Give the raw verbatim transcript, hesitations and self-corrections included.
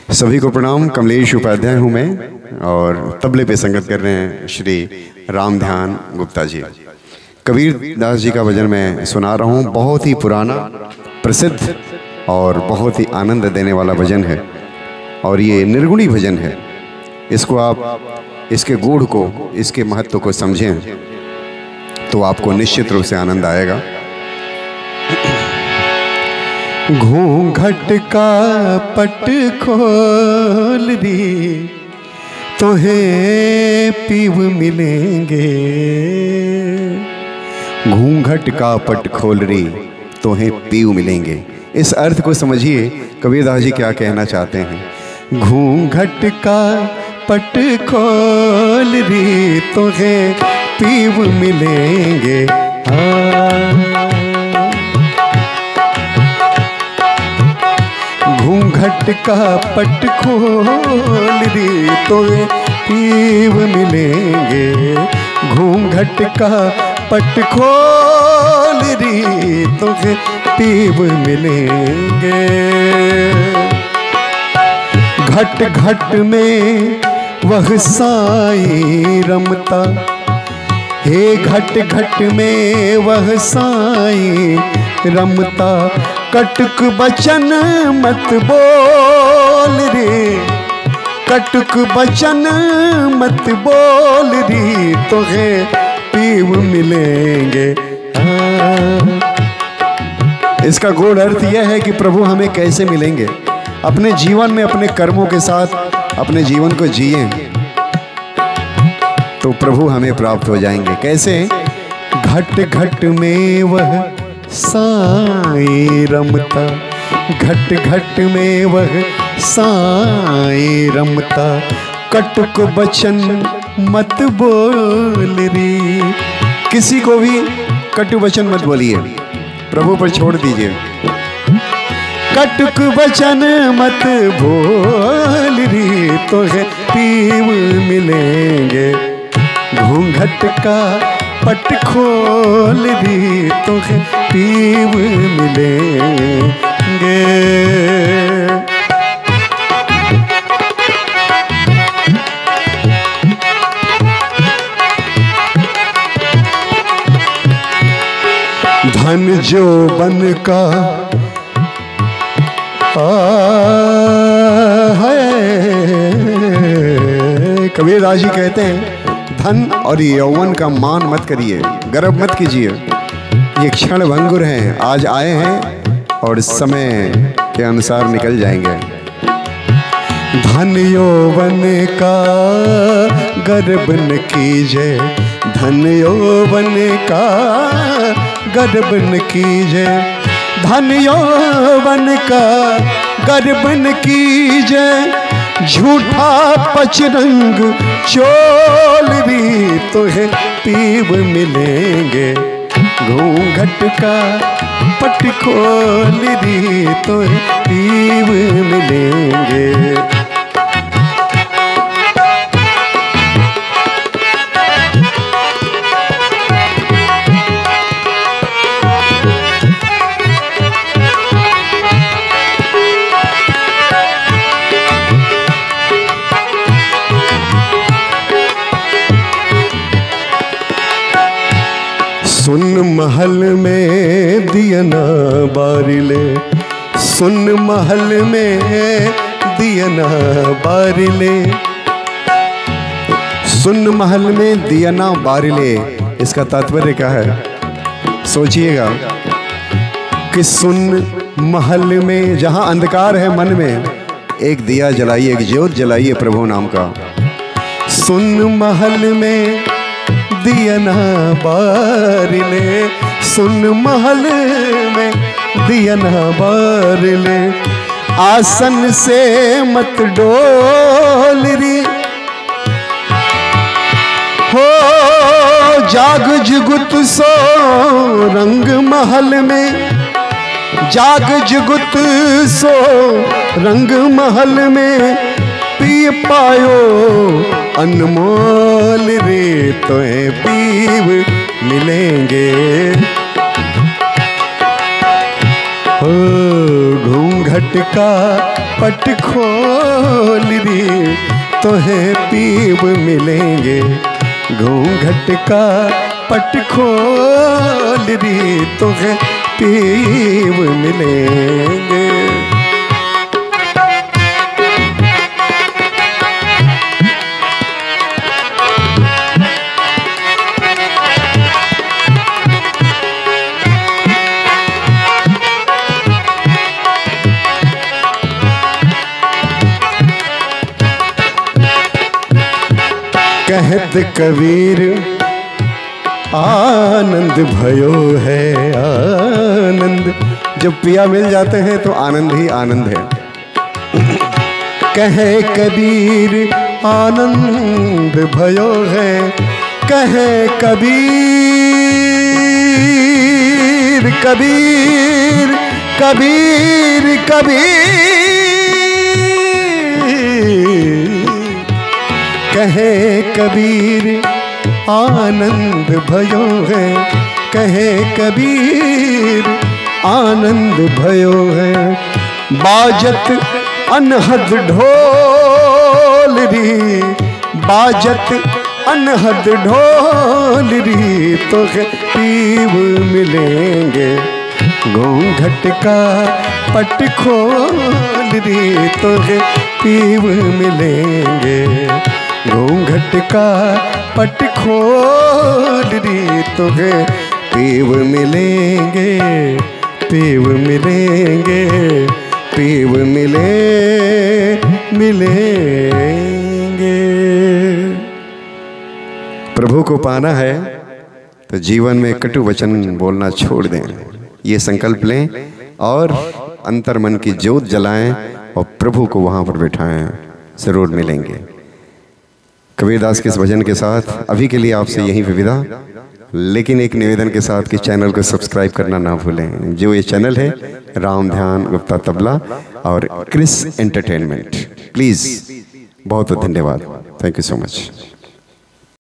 सभी को प्रणाम। कमलेश उपाध्याय हूँ मैं और तबले पे संगत कर रहे हैं श्री राम ध्यान गुप्ता जी। कबीर दास जी का भजन मैं सुना रहा हूँ। बहुत ही पुराना, प्रसिद्ध और बहुत ही आनंद देने वाला भजन है और ये निर्गुणी भजन है। इसको आप इसके गूढ़ को, इसके महत्व को समझें तो आपको निश्चित रूप से आनंद आएगा। घूंघट का पट खोल दी तोहें पीव मिलेंगे। घूंघट का पट खोल रही तोहें पीव मिलेंगे। इस अर्थ को समझिए कबीरदास जी क्या कहना चाहते हैं। घूंघट का पट खोल दी तोहें पीव मिलेंगे। घूंघट का पट खोल दी तो पीव मिलेंगे। घूंघट का पट खोल दी तो पीव मिलेंगे। घट घट में वह साईं रमता, हे घट घट में वह साईं रमता। कटुक बचन मत बोल रे, कटुक बचन मत बोल री तोहे पीव मिलेंगे। इसका गूढ़ अर्थ यह है कि प्रभु हमें कैसे मिलेंगे। अपने जीवन में अपने कर्मों के साथ अपने जीवन को जिए तो प्रभु हमें प्राप्त हो जाएंगे। कैसे? घट घट में वह साईं रमता, घट घट में वह साईं रमता। कटुक बचन मत बोल री, किसी को भी कटु वचन मत बोलिए, प्रभु पर छोड़ दीजिए। कटुक बचन मत बोल री तो है पीव मिलेंगे। घूंघट का पट खोल दी तो है पीव मिलेंगे। धन जो बन का है, कबीरदास जी कहते हैं धन और यौवन का मान मत करिए, गर्व मत कीजिए। ये क्षण भंगुर हैं, आज आए हैं और समय के अनुसार निकल जाएंगे। धन यौवन का गर्व न कीजिए, धन यौवन का गर्व न कीजिए। धन यौवन का गर्व न कीजिए। झूठा पचरंग चोल भी तो है पीव मिलेंगे। घूंघट का पट खोल दी तो है पीव मिलेंगे। सुन महल में दियना बारिले, सुन महल में दियना बारिले। सुन महल में दियना बारिले, इसका तात्पर्य क्या है? सोचिएगा कि सुन महल में, जहाँ अंधकार है मन में, एक दिया जलाइए, एक ज्योत जलाइए प्रभु नाम का। सुन महल में दियना बारिले, सुन महल में दियना बारिले। आसन से मत डोल री हो, जाग जुगुत सो रंग महल में। जाग जुगुत सो रंग महल में। पी पायो अनमोल रे तोहे पीव मिलेंगे। हो घूंघट घूंघट का पट खोल री तोहें पीव मिलेंगे। घूंघट का पट खोल री तोहें पीव मिलेंगे। कहत कबीर आनंद भयो है आनंद। जब पिया मिल जाते हैं तो आनंद ही आनंद है। कहे कबीर आनंद भयो है, कहे कबीर कबीर कबीर कबीर कहे कबीर आनंद भयो है, कहे कबीर आनंद भयो है। बाजत अनहद ढोल री, बाजत अनहद ढोल री तो पीव मिलेंगे। घूंघट का पट खोल री तो पीव मिलेंगे। घूंघट का पट खोल री तुझे पीव मिलेंगे। पीव मिलेंगे, पीव मिले मिलेंगे। प्रभु को पाना है तो जीवन में कटु वचन बोलना छोड़ दें, ये संकल्प लें और अंतर मन की ज्योत जलाएं और प्रभु को वहां पर बिठाएं, जरूर मिलेंगे। कबीरदास के इस भजन के साथ अभी के लिए आपसे यहीं पे विदा, लेकिन एक निवेदन के साथ कि चैनल को सब्सक्राइब करना ना भूलें। जो ये चैनल है राम ध्यान गुप्ता तबला और क्रिस एंटरटेनमेंट। प्लीज़, बहुत बहुत धन्यवाद। Thank you so much.